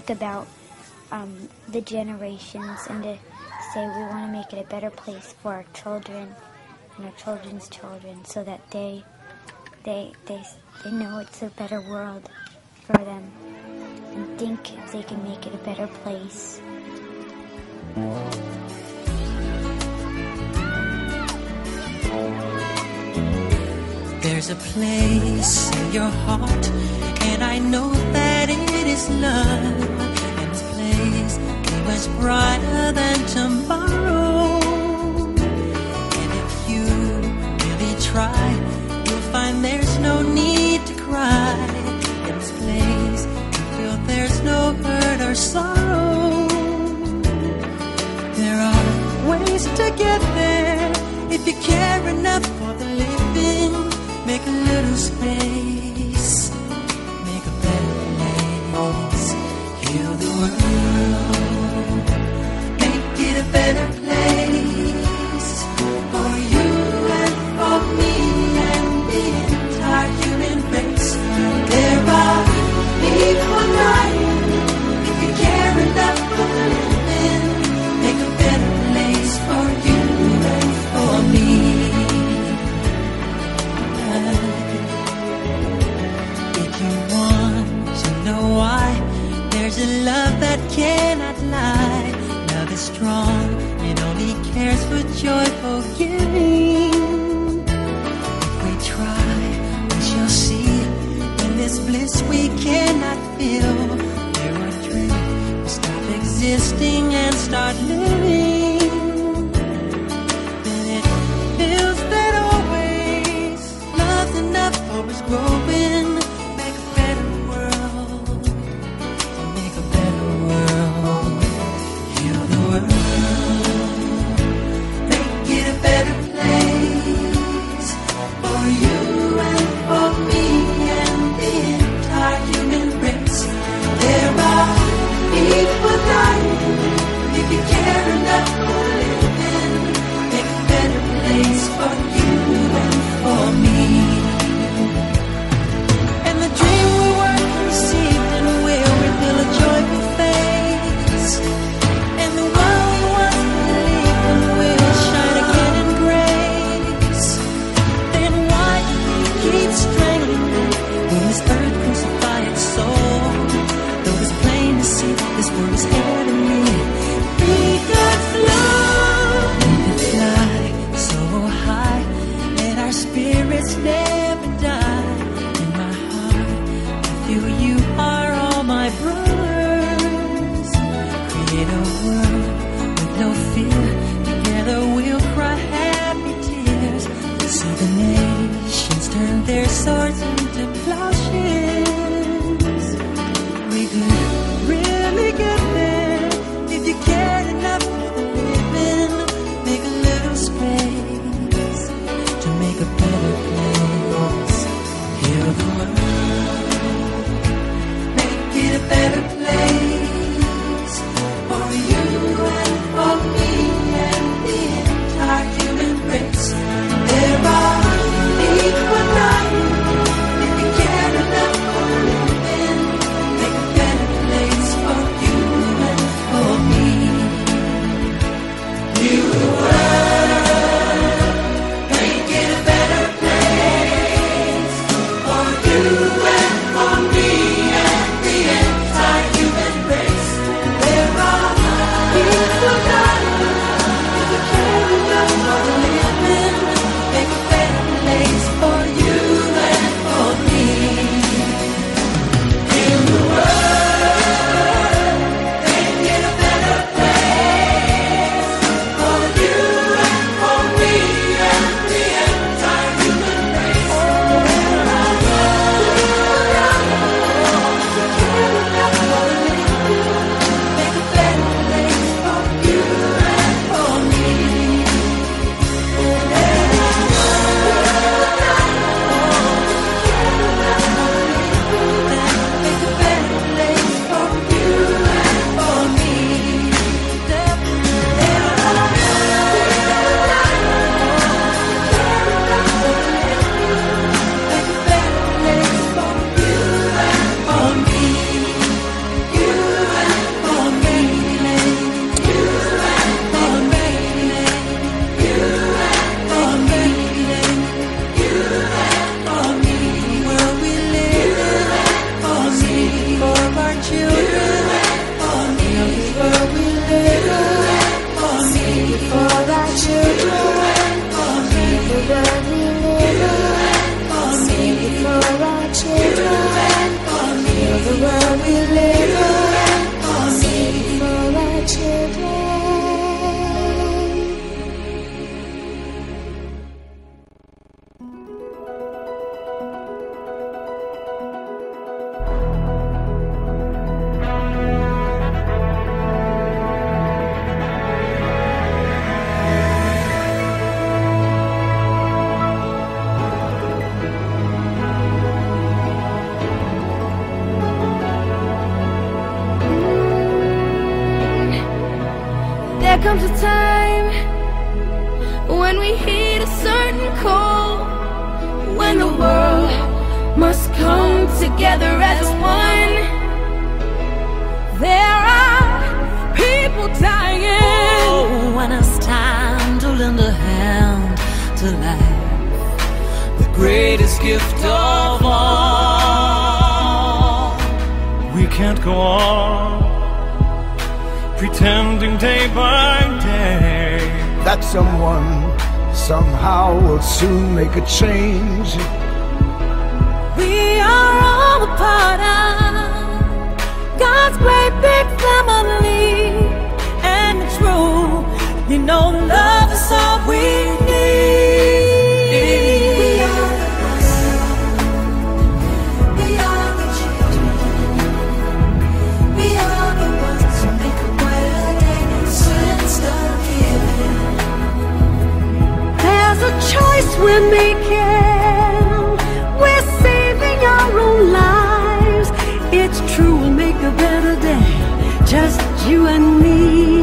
think about the generations and to say we want to make it a better place for our children and our children's children, so that they know it's a better world for them and think they can make it a better place. There's a place in your heart, and I know that it is love. And this place is much brighter than tomorrow. And if you really try, you'll find there's no need to cry. In this place, you feel there's no hurt or sorrow. There are ways to get there if you care enough for the living. Make a little space, make a better place, heal the world, make it a better place for you and for me and the entire human race. There are people dying. If you care enough for the living, make a better place for you and for me. Why? There's a love that cannot lie. Love is strong, it only cares for joyful giving. If we try, we shall see. In this bliss we cannot feel. There are dreams, we stop existing and start living. Then it feels that always love's enough, always growing. You and for me and the entire comes a time when we heed a certain call, when the world must come together as one. There are people dying. Oh, when it's time to lend a hand to life, the greatest gift of all. We can't go on pretending day by day that someone somehow will soon make a change. We are all a part of God's great big family, and it's true, you know, love is all we need. We are the ones, we are the children, we are the ones who make a brighter day, so let's start giving. There's a choice we're making, we're saving our own lives. It's true, we'll make a better day, just you and me.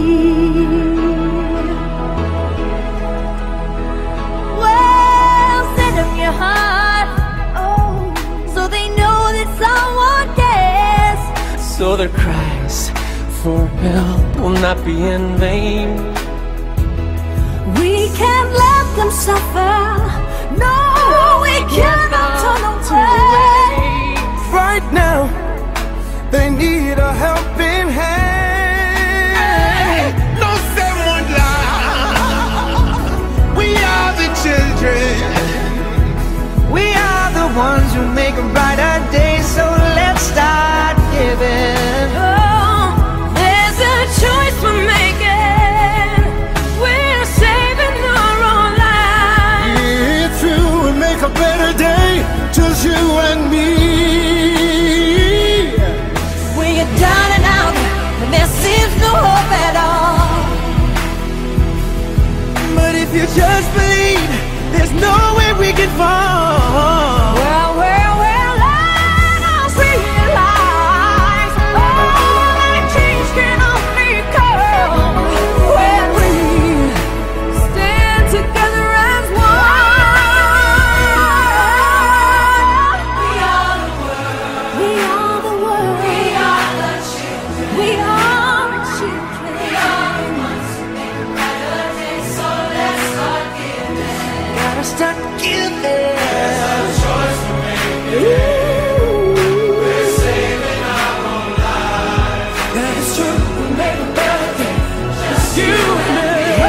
Well, send them your heart, oh, so they know that someone cares, so their cries for help will not be in vain. we can't let them suffer. No, we cannot turn away. Right now, they need a helping hand. No someone lie. We are the children. We are the ones who make a brighter day, so let's start giving. Oh, there's a choice we're making. We're saving our own lives. It's true, we make a better day, just you and me. When you're down and out, and there seems no hope at all. But if you just believe, there's no way we can fall. Well, let us realize all that change can only come when we stand together as one. We are the world. We are the world. We are the children. We are the children. We are the ones who make a brighter day, so let's start giving. Gotta start giving. That is true, we make a better day, just you and me.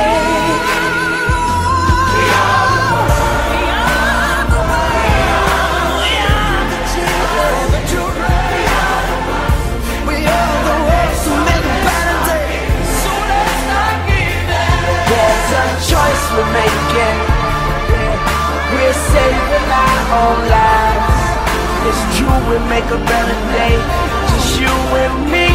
We are the world. We are the world. We are the children. We are the ones who make a better day. So let's start giving. There's a choice we're making. We're saving our own lives. It's true, we make a better day, just you and me.